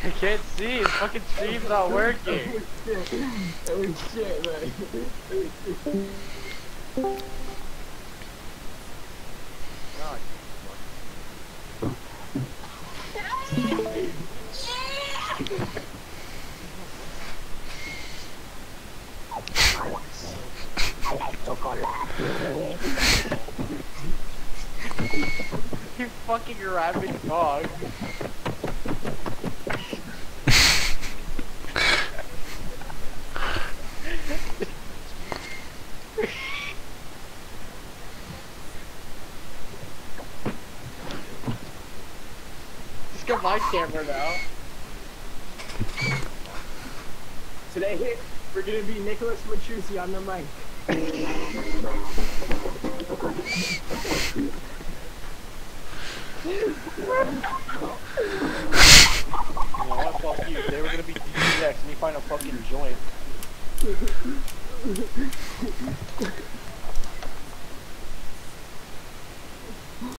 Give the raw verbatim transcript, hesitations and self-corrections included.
I can't see. His fucking stream's not working. Oh shit. Oh shit, man. God. I like chocolate. You fucking rabid dog. Just get my camera now. Today, we're gonna be Nicholas Matrussi on the mic. You know what? Fuck you. They were gonna be D J X and you find a fucking joint.